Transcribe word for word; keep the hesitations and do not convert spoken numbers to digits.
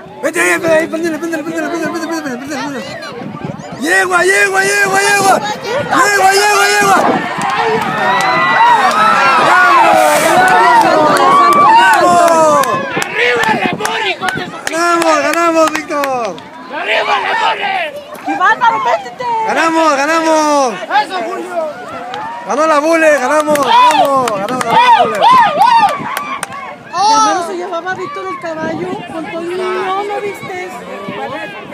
Vete ahí, vete ahí, prendele, prendele, prendele, prendele, prendele, prendele, prendele. Yegua, yegua, yegua, yegua. Yegua, yegua, yegua. ¡Ganamos, ganamos, Víctor! ¡Arriba, Lemones! ¡Iván, métete! ¡Ganamos, ganamos! ¡Eso, Julio! ¡Ganó la Bule! ¡Ganamos, ganamos! ¡Ganamos la Bule! Mi hermano se llevaba a Víctor el caballo con todo el niño, ¿no viste?